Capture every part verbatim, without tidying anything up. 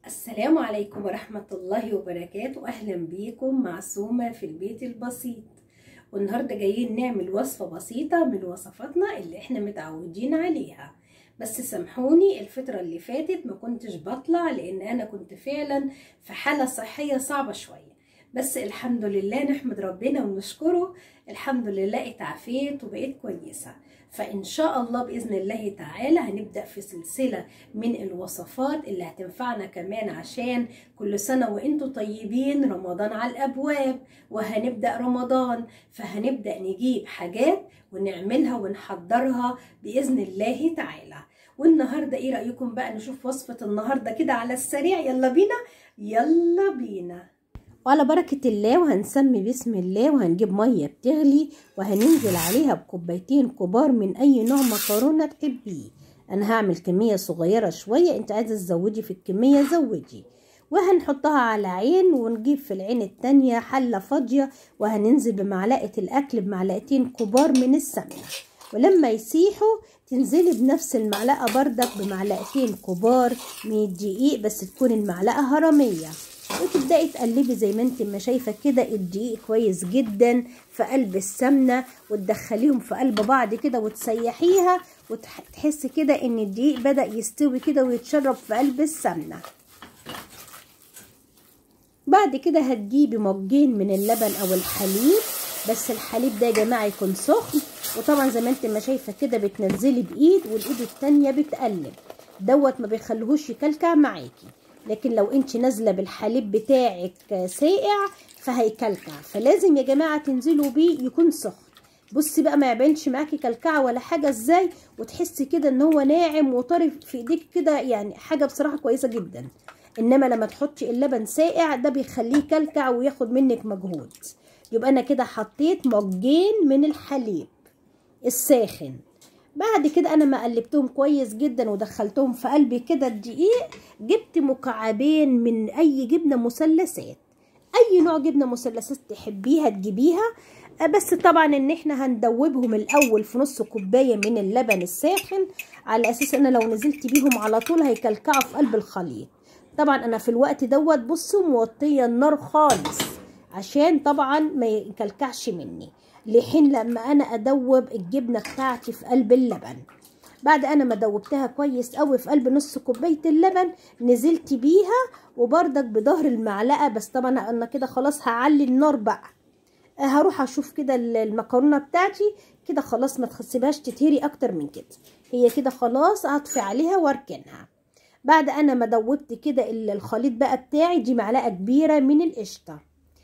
السلام عليكم ورحمة الله وبركاته. أهلا بيكم مع سومة في البيت البسيط. والنهاردة جايين نعمل وصفة بسيطة من وصفاتنا اللي احنا متعودين عليها. بس سامحوني الفترة اللي فاتت ما كنتش بطلع لأن أنا كنت فعلا في حالة صحية صعبة شوية، بس الحمد لله نحمد ربنا ونشكره. الحمد لله اتعافيت وبقيت كويسة. فإن شاء الله بإذن الله تعالى هنبدأ في سلسلة من الوصفات اللي هتنفعنا كمان، عشان كل سنة وإنتوا طيبين، رمضان على الأبواب وهنبدأ رمضان، فهنبدأ نجيب حاجات ونعملها ونحضرها بإذن الله تعالى. والنهاردة إيه رأيكم بقى نشوف وصفة النهاردة كده على السريع؟ يلا بينا يلا بينا. وعلى بركة الله وهنسمي بسم الله، وهنجيب مية بتغلي وهننزل عليها بكوبايتين كبار من أي نوع مكرونة تحبيه. أنا هعمل كمية صغيرة شوية، أنت عايزة تزودي في الكمية زودي. وهنحطها على عين، ونجيب في العين التانية حلة فاضية وهننزل بمعلقة الأكل بمعلقتين كبار من السمنة، ولما يسيحوا تنزلي بنفس المعلقة بردك بمعلقتين كبار من الدقيق، بس تكون المعلقة هرمية، وتبدأي تقلبي زي ما انت ما شايفة كده الدقيق كويس جدا في قلب السمنة، وتدخليهم في قلب بعض كده وتسيحيها، وتحسي كده ان الدقيق بدأ يستوي كده ويتشرب في قلب السمنة. بعد كده هتجيبي مجين من اللبن او الحليب، بس الحليب ده يا جماعة يكون سخن، وطبعا زي ما انت ما شايفة كده بتنزلي بايد والايد التانية بتقلب، دوت ما بيخليهوش يكلكع معاكي. لكن لو انت نازله بالحليب بتاعك ساقع فهيكلكع، فلازم يا جماعه تنزلوا بيه يكون سخن. بصي بقى ما يبانش معاكي كلكعه ولا حاجه ازاي، وتحسي كده ان هو ناعم وطري في ايديك كده، يعني حاجه بصراحه كويسه جدا. انما لما تحطي اللبن ساقع ده بيخليه كلكع وياخد منك مجهود. يبقى انا كده حطيت مجين من الحليب الساخن. بعد كده انا ما قلبتهم كويس جدا ودخلتهم في قلبي كده الدقيق، جبت مكعبين من اي جبنه مثلثات، اي نوع جبنه مثلثات تحبيها تجيبيها، بس طبعا ان احنا هندوبهم الاول في نص كوبايه من اللبن الساخن، على اساس ان لو نزلت بيهم على طول هيكلكعوا في قلب الخليط. طبعا انا في الوقت دوت بصوا موطيه النار خالص عشان طبعا ما يكلكعش مني، لحين لما انا ادوب الجبنه بتاعتي في قلب اللبن. بعد انا ما دوبتها كويس قوي في قلب نص كوبايه اللبن، نزلت بيها وبردك بظهر المعلقه، بس طبعا انا كده خلاص هعلي النار بقى. هروح اشوف كده المكرونه بتاعتي كده خلاص، ما تسيبهاش تتهري اكتر من كده، هي كده خلاص اطفي عليها واركنها. بعد انا ما دوبت كده الخليط بقى بتاعي، دي معلقه كبيره من القشطه،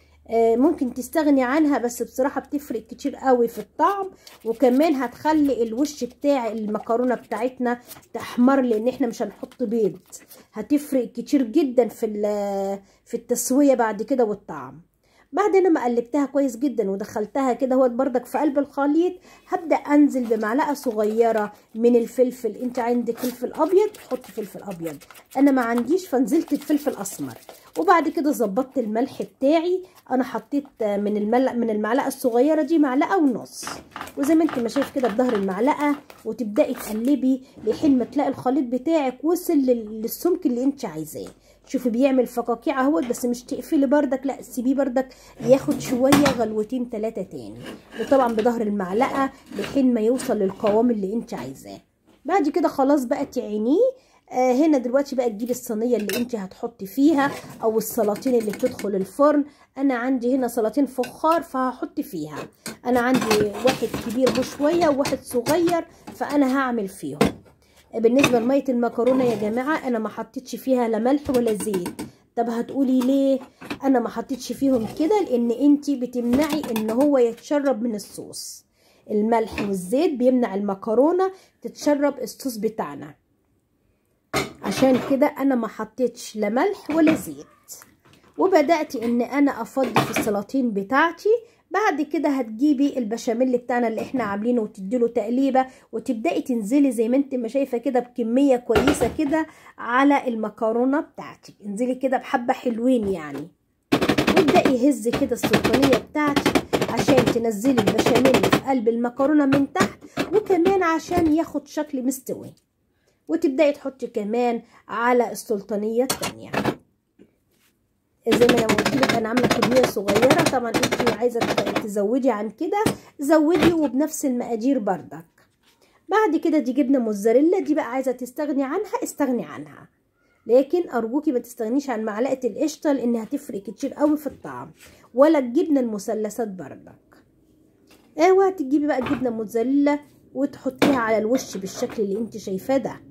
ممكن تستغني عنها بس بصراحة بتفرق كتير قوي في الطعم، وكمان هتخلي الوش بتاع المكرونة بتاعتنا تحمر، لان احنا مش هنحط بيض، هتفرق كتير جدا في في التسوية بعد كده والطعم. بعد انا ما قلبتها كويس جدا ودخلتها كده هو بردك في قلب الخليط، هبدأ انزل بمعلقة صغيرة من الفلفل. انت عندك فلفل ابيض حطي فلفل ابيض، انا ما عنديش فنزلت بفلفل اسمر. وبعد كده ظبطت الملح بتاعي، انا حطيت من الملق من المعلقه الصغيره دي معلقه ونص، وزي ما انت ما شايف كده بظهر المعلقه، وتبداي تقلبي لحين ما تلاقي الخليط بتاعك وصل للسمك اللي انت عايزاه. شوفي بيعمل فقاقيع اهوت، بس مش تقفلي بردك، لا سيبيه بردك ياخد شويه غلوتين ثلاثه تاني، وطبعا بظهر المعلقه لحين ما يوصل للقوام اللي انت عايزاه. بعد كده خلاص بقى تعينيه. آه هنا دلوقتي بقى تجيبي الصينيه اللي انت هتحطي فيها، او السلاطين اللي بتدخل الفرن. انا عندي هنا سلاطين فخار فهحط فيها، انا عندي واحد كبير بشويه وواحد صغير فانا هعمل فيهم. بالنسبه لميه المكرونه يا جماعه انا ما حطيتش فيها لا ملح ولا زيت. طب هتقولي ليه انا ما حطيتش فيهم كده؟ لان انت بتمنعي ان هو يتشرب من الصوص. الملح والزيت بيمنع المكرونه تتشرب الصوص بتاعنا، عشان كده انا ما حطيتش لا ملح ولا زيت. وبدأت ان انا افضي في السلاطين بتاعتي. بعد كده هتجيبي البشاميل بتاعنا اللي احنا عاملينه وتديله تقليبه، وتبدأي تنزلي زي ما انت ما شايفه كده بكميه كويسه كده على المكرونه بتاعتك، انزلي كده بحبه حلوين يعني، وابدأي هزي كده السلطانيه بتاعتك عشان تنزلي البشاميل في قلب المكرونه من تحت، وكمان عشان ياخد شكل مستوي. وتبداي تحطي كمان على السلطانيه الثانيه. زي ما انا قلت لك انا عامله كميه صغيره، طبعا انت عايزه تزودي عن كده زودي، وبنفس المقادير بردك. بعد كده دي جبنه موتزاريلا، دي بقى عايزه تستغني عنها استغني عنها، لكن ارجوكي ما تستغنيش عن معلقه القشطه لانها هتفرق كتير قوي في الطعم، ولا الجبنه المثلثات بردك. اوعي تجيبي بقى الجبنه موتزاريلا وتحطيها على الوش بالشكل اللي انت شايفاه ده.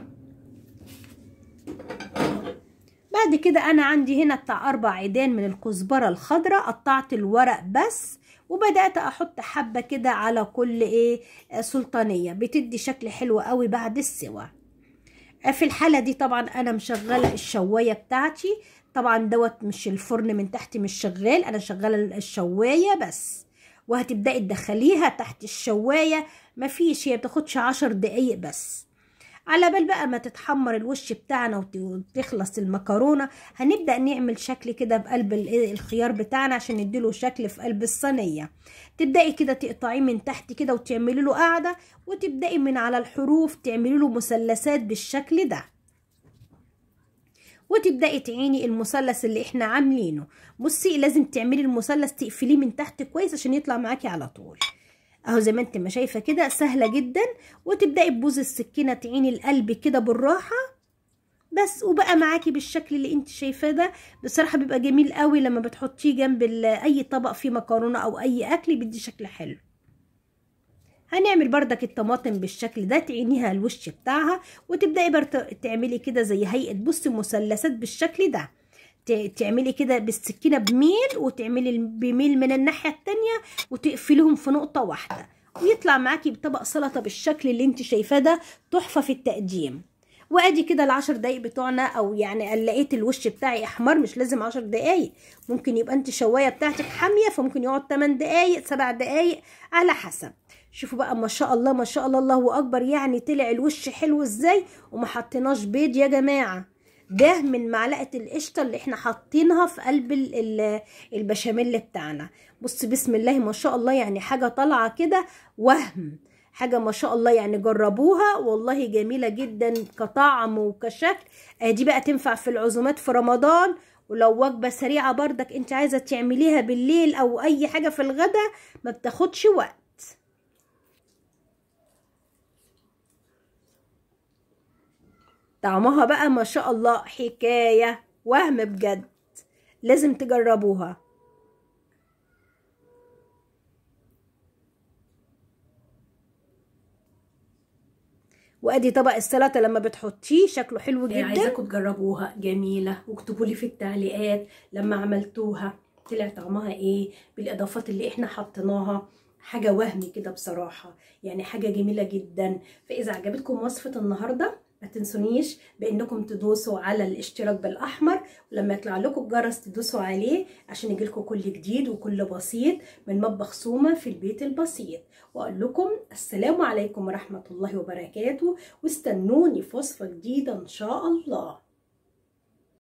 بعد كده انا عندي هنا بتاع اربع عيدان من الكزبره الخضراء، قطعت الورق بس وبدات احط حبه كده على كل ايه سلطانيه، بتدي شكل حلو قوي بعد السوا. في الحاله دي طبعا انا مشغله الشوايه بتاعتي، طبعا دوت مش الفرن من تحت مش شغال، انا شغاله الشوايه بس، وهتبداي تدخليها تحت الشوايه، مفيش هي بتاخدش عشر دقايق بس. على بال بقى ما تتحمر الوش بتاعنا وتخلص المكرونه، هنبدا نعمل شكل كده بقلب الخيار بتاعنا عشان نديله شكل في قلب الصينيه. تبداي كده تقطعيه من تحت كده وتعملي له قاعده، وتبداي من على الحروف تعملي له مثلثات بالشكل ده، وتبداي تعيني المثلث اللي احنا عاملينه. بصي لازم تعملي المثلث تقفليه من تحت كويس عشان يطلع معاكي على طول اهو زي ما انت ما شايفه كده، سهله جدا. وتبداي ببوز السكينه تعيني القلب كده بالراحه بس، وبقى معاكي بالشكل اللي انت شايفاه ده. بصراحه بيبقى جميل قوي لما بتحطيه جنب اي طبق فيه مكرونه او اي اكل، بيدي شكل حلو. هنعمل بردك الطماطم بالشكل ده، تعينيها الوش بتاعها وتبداي برضه تعملي كده زي هيئه بصي مثلثات بالشكل ده، تعملي كده بالسكينه بميل وتعملي بميل من الناحيه التانيه وتقفليهم في نقطه واحده، ويطلع معاكي بطبق سلطه بالشكل اللي انت شايفاه ده، تحفه في التقديم. وادي كده العشر دقايق بتوعنا، او يعني لقيت الوش بتاعي احمر، مش لازم عشر دقايق، ممكن يبقى انت الشوايه بتاعتك حاميه فممكن يقعد تمن دقايق سبع دقايق على حسب. شوفوا بقى ما شاء الله ما شاء الله الله اكبر، يعني طلع الوش حلو ازاي، وما حطيناش بيض يا جماعه، ده من معلقه القشطه اللي احنا حاطينها في قلب البشاميل بتاعنا. بص بسم الله ما شاء الله، يعني حاجه طالعه كده وهم، حاجه ما شاء الله، يعني جربوها والله جميله جدا كطعم وكشكل. دي بقى تنفع في العزومات في رمضان، ولو وجبه سريعه بردك انت عايزه تعمليها بالليل او اي حاجه في الغدا ما بتاخدش وقت. طعمها بقى ما شاء الله حكايه وهم بجد، لازم تجربوها. وادي طبق السلطه لما بتحطيه شكله حلو جدا. عايزاكم تجربوها جميله، واكتبوا لي في التعليقات لما عملتوها طلع طعمها ايه بالاضافات اللي احنا حطيناها. حاجه وهمي كده بصراحه، يعني حاجه جميله جدا. فاذا عجبتكم وصفه النهارده ما تنسونيش بانكم تدوسوا على الاشتراك بالاحمر، ولما يطلع لكم الجرس تدوسوا عليه عشان يجيلكم كل جديد وكل بسيط من مطبخ سومة في البيت البسيط. واقول لكم السلام عليكم ورحمة الله وبركاته، واستنوني في وصفة جديدة ان شاء الله.